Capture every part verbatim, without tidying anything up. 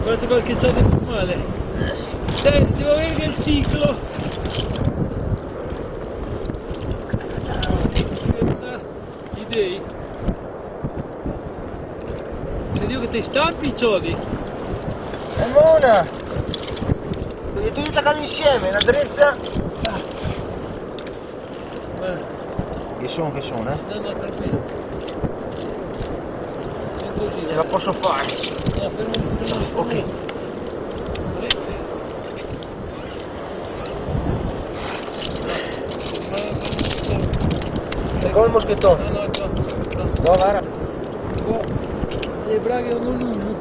Forse qualche ciò di normale. Eh sì. Senti, devo vedere che il ciclo. Idee. Se dico che ti stampi i ciodi. È buona! E tu li attaccati insieme, la dritta. Beh, Che sono, che sono, eh? no, no, tranquillo. È così. Ce la posso fare. No, fermo, fermo, fermo. Ok. Con il moschettone. No, no, no, no. No, guarda. Oh, le braghe non lungo.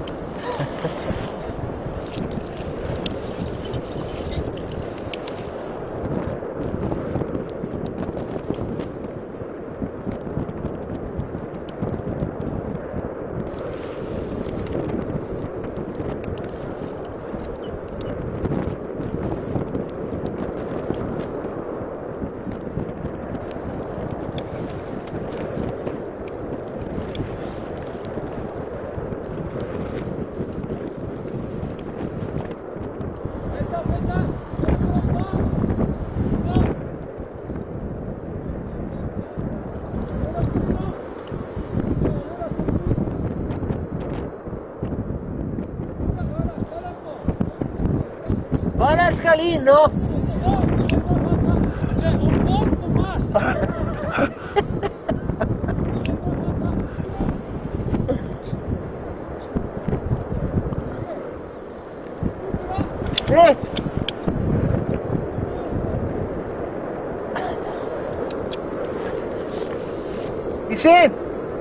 Va la scalino! Cioè, un corpo basta. Eh! Mi senti?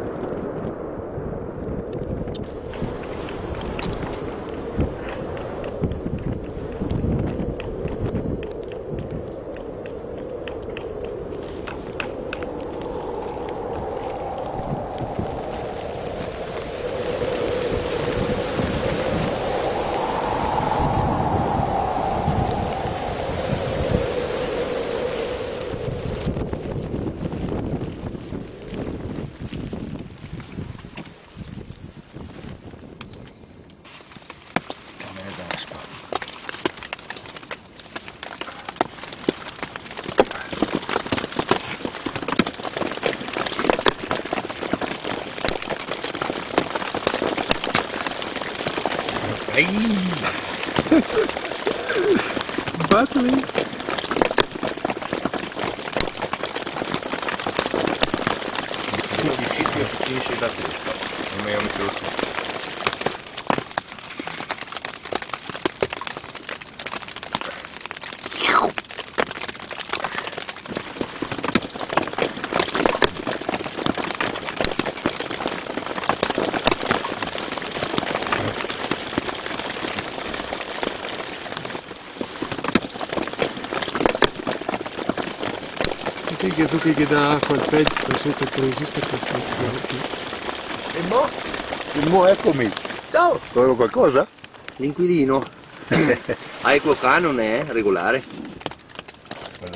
Battimi. Quello di sitio si finisce da questo, non mi ho messo su. Che tu che dà acqua al peggio, sento che resiste perfetto. E mo? Il mo eccomi. Ciao! Trovo qualcosa? L'inquilino. Hai quel canone, eh? Regolare. Vabbè.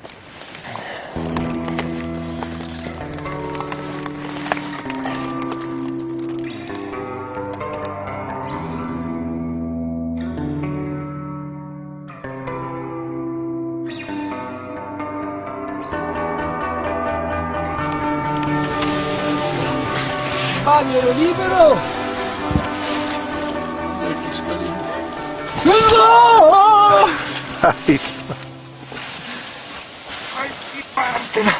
Bagnero libero! No! Ai, si parte!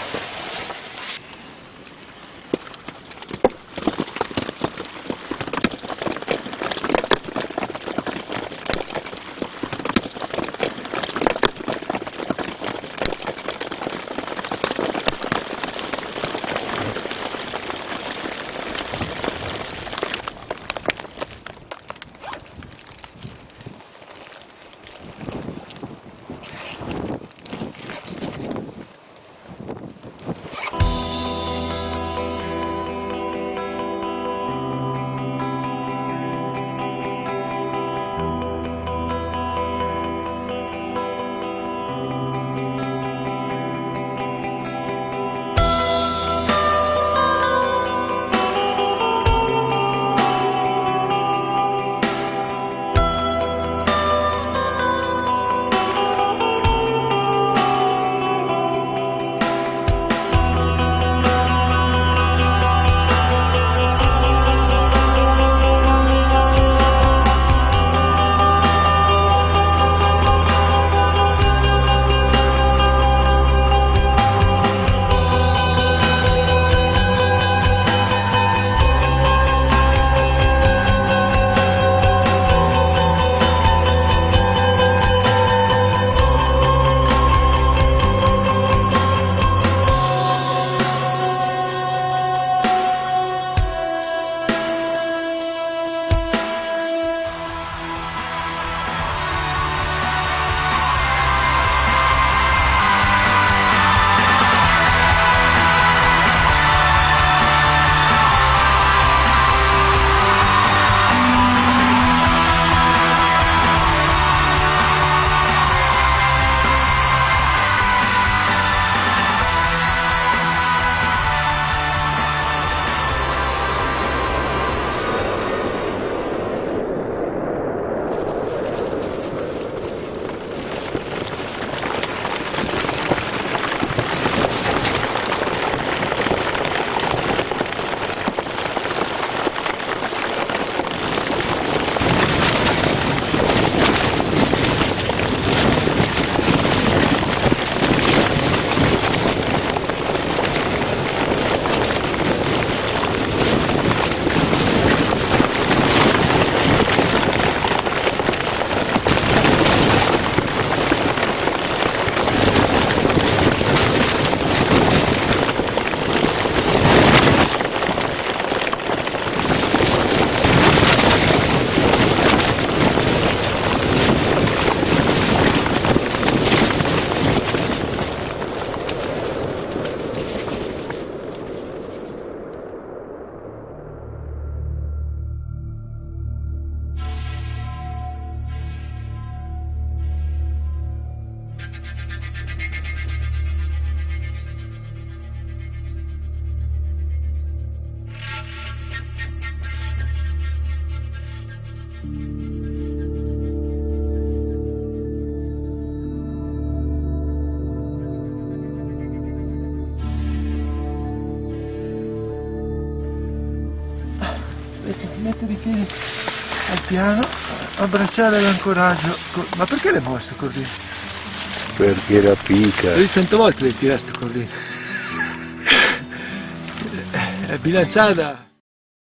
Metti, metti i piedi al piano, abbracciare l'ancoraggio. Ma perché l'hai mosso così? Perché era pica. Vedi, tante volte l'hai tirato così. È bilanciata.